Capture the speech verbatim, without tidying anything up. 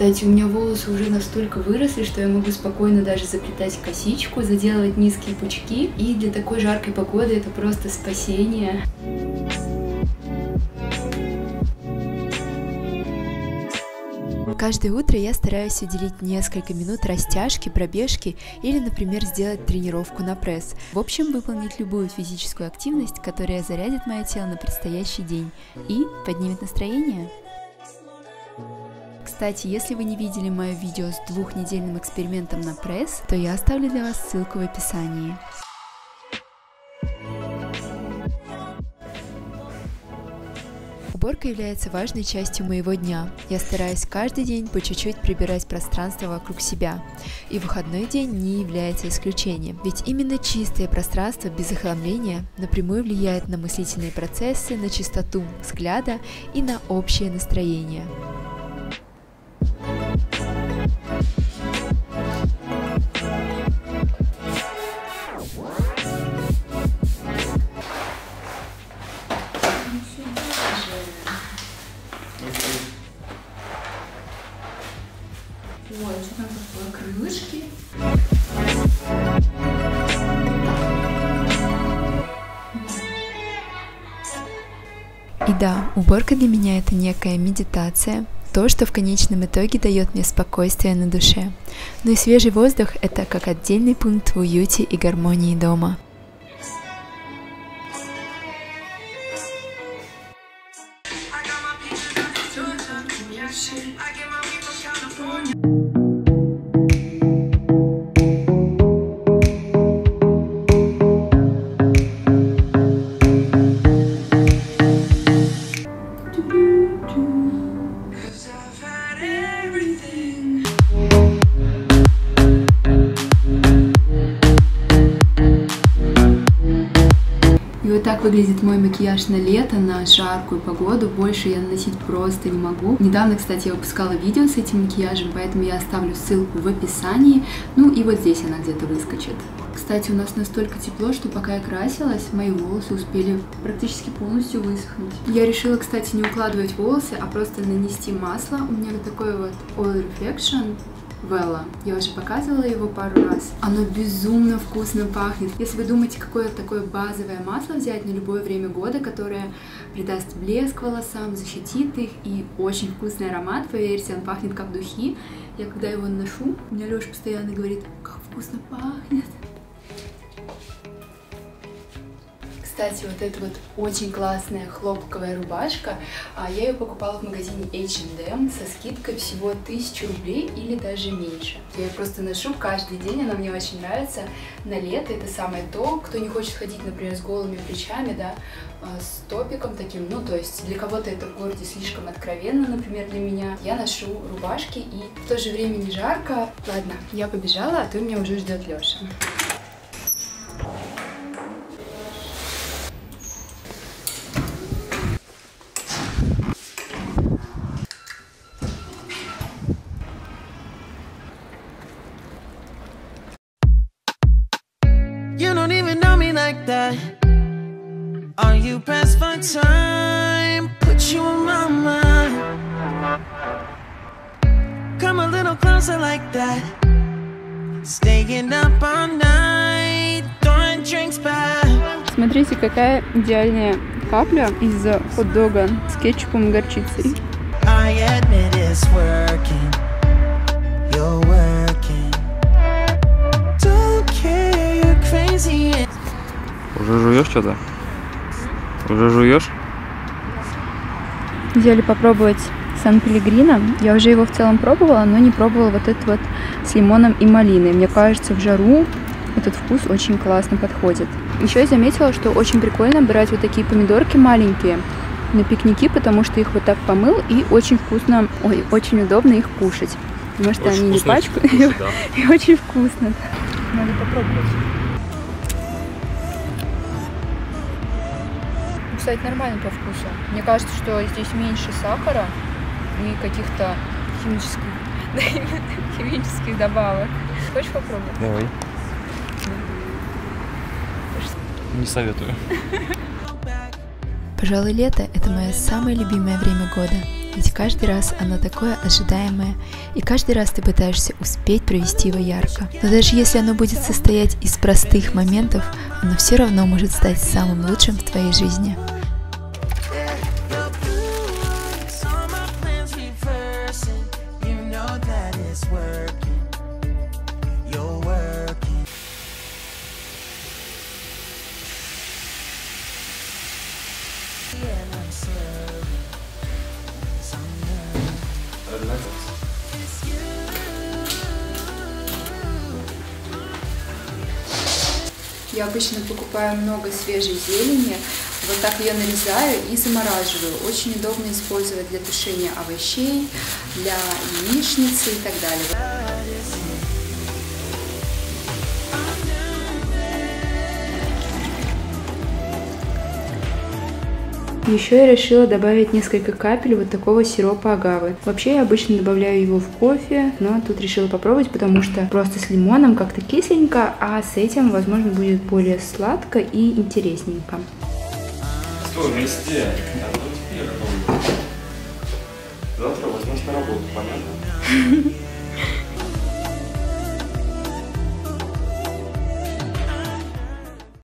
Кстати, у меня волосы уже настолько выросли, что я могу спокойно даже заплетать косичку, заделывать низкие пучки. И для такой жаркой погоды это просто спасение. Каждое утро я стараюсь уделить несколько минут растяжки, пробежки или, например, сделать тренировку на пресс. В общем, выполнить любую физическую активность, которая зарядит мое тело на предстоящий день и поднимет настроение. Кстати, если вы не видели мое видео с двухнедельным экспериментом на пресс, то я оставлю для вас ссылку в описании. Уборка является важной частью моего дня. Я стараюсь каждый день по чуть-чуть прибирать пространство вокруг себя. И выходной день не является исключением. Ведь именно чистое пространство без захламления напрямую влияет на мыслительные процессы, на чистоту взгляда и на общее настроение. Ой, что там такое? Крылышки. И да, уборка для меня это некая медитация, то, что в конечном итоге дает мне спокойствие на душе. Но и свежий воздух это как отдельный пункт в уюте и гармонии дома. И вот так выглядит мой макияж на лето, на жаркую погоду. Больше я наносить просто не могу. Недавно, кстати, я выпускала видео с этим макияжем, поэтому я оставлю ссылку в описании. Ну и вот здесь она где-то выскочит. Кстати, у нас настолько тепло, что пока я красилась, мои волосы успели практически полностью высохнуть. Я решила, кстати, не укладывать волосы, а просто нанести масло. У меня вот такой вот Oil Reflection Вела. Я уже показывала его пару раз. Оно безумно вкусно пахнет. Если вы думаете, какое такое базовое масло взять на любое время года, которое придаст блеск волосам, защитит их и очень вкусный аромат, поверьте, он пахнет как духи. Я когда его наношу, у меня Лёша постоянно говорит, как вкусно пахнет. Кстати, вот эта вот очень классная хлопковая рубашка, я ее покупала в магазине эйч энд эм со скидкой всего тысячу рублей или даже меньше. Я ее просто ношу каждый день, она мне очень нравится. На лето это самое то, кто не хочет ходить, например, с голыми плечами, да, с топиком таким, ну, то есть для кого-то это в городе слишком откровенно, например, для меня. Я ношу рубашки и в то же время не жарко. Ладно, я побежала, а то меня уже ждет Лёша. You don't even know me like that. Are you pressed for time? Put you in my mind. Come a little closer like that. Staying up all night, throwing drinks back. Смотрите, какая идеальная капля из хот-дога с кетчупом и горчицей. I admit it's working. You're working. Don't care, you're crazy. Уже жуешь что-то? Уже жуешь? Взяли попробовать Сан-Пеллегрино. Я уже его в целом пробовала, но не пробовала вот этот вот с лимоном и малиной. Мне кажется, в жару этот вкус очень классно подходит. Еще я заметила, что очень прикольно брать вот такие помидорки маленькие на пикники, потому что их вот так помыл и очень вкусно, ой, очень удобно их кушать. Потому что очень они не пачкают, вкусно, да. И очень вкусно. Надо попробовать. Кстати, нормально по вкусу. Мне кажется, что здесь меньше сахара и каких-то химических, химических добавок. Хочешь попробовать? Давай. Не советую. Пожалуй, лето – это мое самое любимое время года. ведь каждый раз оно такое ожидаемое, и каждый раз ты пытаешься успеть провести его ярко. Но даже если оно будет состоять из простых моментов, оно все равно может стать самым лучшим в твоей жизни. Я обычно покупаю много свежей зелени, вот так ее нарезаю и замораживаю. Очень удобно использовать для тушения овощей, для яичницы и так далее. Еще я решила добавить несколько капель вот такого сиропа агавы. Вообще я обычно добавляю его в кофе, но тут решила попробовать, потому что просто с лимоном как-то кисленько, а с этим, возможно, будет более сладко и интересненько. Стой, вместе. Завтра возьмешь на работу, понятно?